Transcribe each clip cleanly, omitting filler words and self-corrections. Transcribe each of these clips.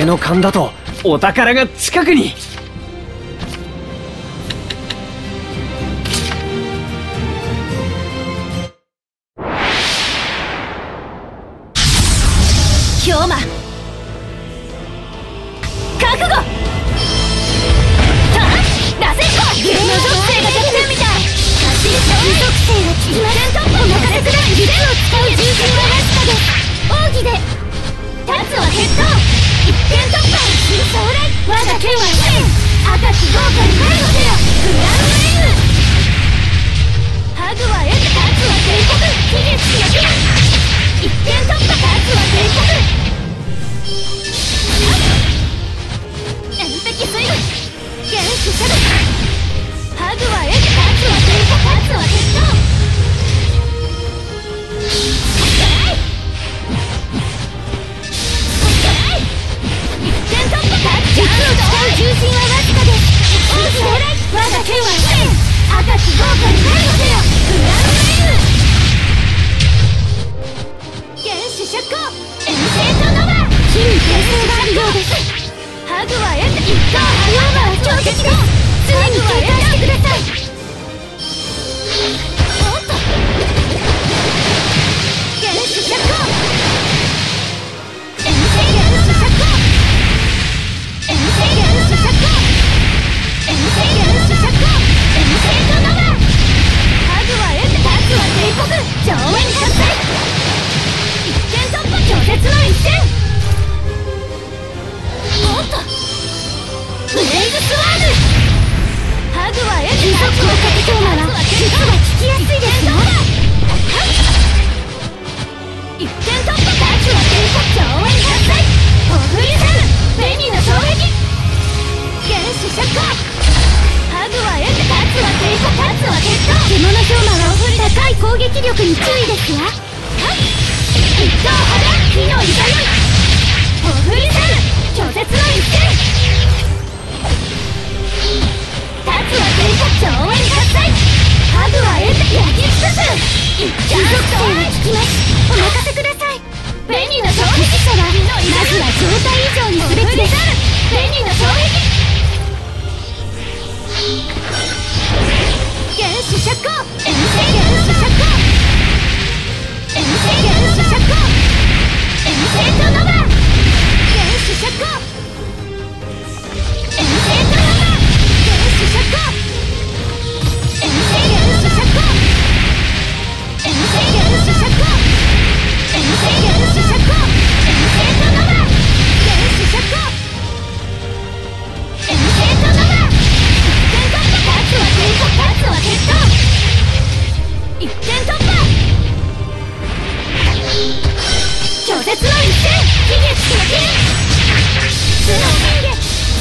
俺の勘だとお宝が近くに。 氷馬覚悟。螺旋弧ゲーム属性が弱点みたい。走り属性が効きません。お任せください。腕を使う重心はラスカです。奥義で立つは決闘。一点突破新将来。我が剣は一点赤き豪華に返のせよ。グランドエイムハグは得て立つは帝国。悲劇の剣一点突破立つは帝国。遠壁水分原始シャドウハグは得て立つは帝国。立つは決闘。一点突破実を使う重心はわずかです。王子到来。我が剣は一点赤き豪華に返のせよ。グランドエイム原始釈光エンセートノバ火に形成があるようです。ハグは得て一等ハグは強敵です。常に警戒してください。おっと原始釈光エンセー原始釈光エンセー原始釈光エンセー原始釈光エンセートノバハグは得て立つは帝国。上演喝采一点突破拒絶の一戦。おっとブレイズスワームハグは得て立つは帝国。実は聞きやすいですよ。一点突破立つは帝国。上演喝采オフリズムベニーの衝撃原始釈光ハグは得て立つは帝国。立つは決闘。獣氷馬は高い攻撃力に注意ですよ。一等波で火のいざよいオフリズム拒絶の一戦。立つは帝国。上演喝采ハグは得て焼き尽くす。一点属性が効きます。お任せください。ベニーの衝撃者はまずは状態以上にすべきです。ベニーの衝撃原始釈光エンセー原始釈光エンセー原始釈光エンセートノバ原始釈光エンセートノバ原始釈光エンセー原始釈光エンセー原始釈光エンセー原始釈光エンセートノバ原始釈光エンセートノバ一点突破立つは帝国。立つは決闘一点突破拒絶の一戦。悲劇の剣素の人間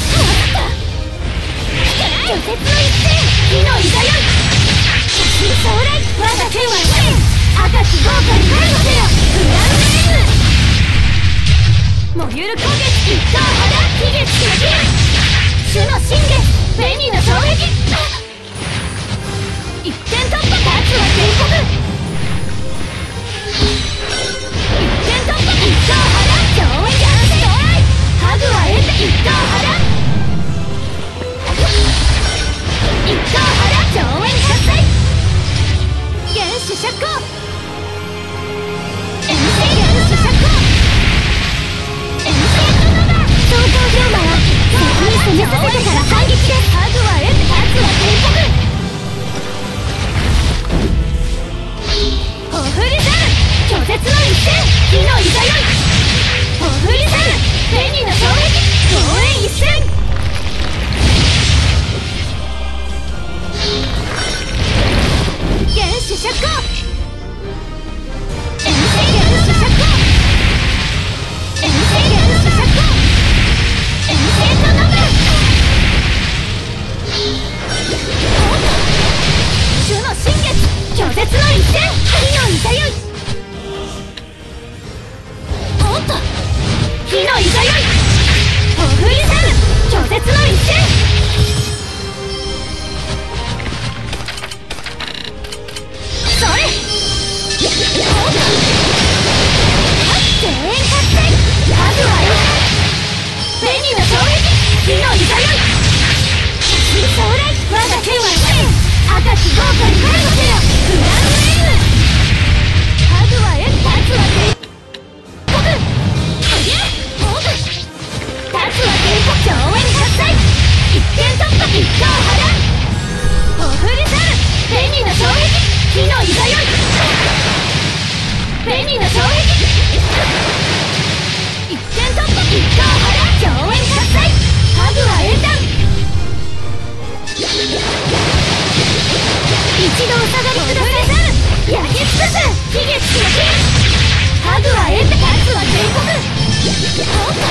拒絶の一戦。火のいざよい新将来。我が剣は一点赤き豪華に返のせよ。グランドエイムモビュル攻撃一等波だ。悲劇の剣主の信玄ベニーの衝撃一点突破立つは帝国。一点突破一等波だ。上演喝采ハグは得て一等波だ。一等波だ。上演喝采原始釈光エンセー原始釈光エンセートノバ装甲氷馬は敵に攻めさせてから反撃です。ハグは得て立つは帝国。オフリズム拒絶の一戦。火のいざよいオフリズムベニーの衝撃上演一戦。原始釈光エンセー原始釈光エンセー原始釈光エンセートノブ火のいざよい将来我が剣は赤き豪華になるのせよグランドエイムハグはエンタツは帝国おりゃホグタツは帝国上演喝采一点突破一刀破断おふり去るペニーの衝撃火のいざよいペニーの衝撃一点突破一刀破断上演喝采ハグは演弾一度お下がりください焼き尽くす悲劇の剣ハグはエンタタツは帝国おっと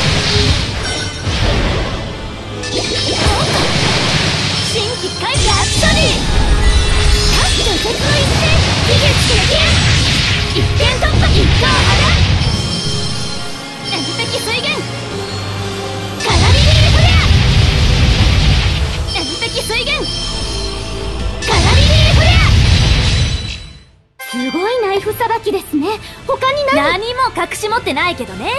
新規回帰アクショニー各除雪の一戦悲劇の剣一点突破一刀破断遠壁水源カラビリーフレア遠壁水源カラビリーフレアすごいナイフさばきですね他に何も隠し持ってないけどね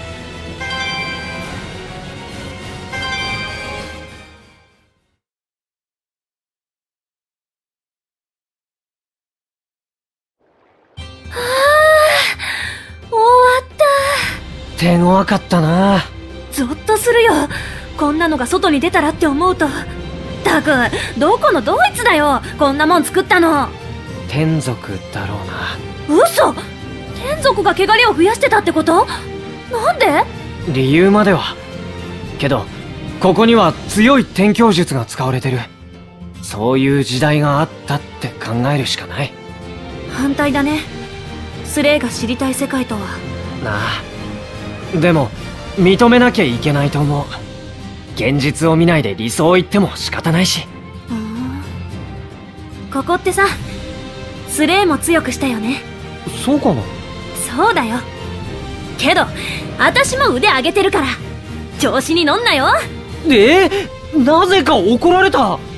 手強かったな。 ゾッとするよ。こんなのが外に出たらって思うと。ったくどこのドイツだよこんなもん作ったの。 天族だろうな。嘘。天族が汚れを増やしてたってこと？なんで？ 理由まではけどここには強い天鏡術が使われてる。そういう時代があったって考えるしかない。 反対だね。スレイが知りたい世界とは。 なあでも認めなきゃいけないと思う。現実を見ないで理想を言っても仕方ないし。 ここってさスレイも強くしたよね。 そうかな。 そうだよ。けど私も腕上げてるから調子に乗んなよ。 なぜか怒られた。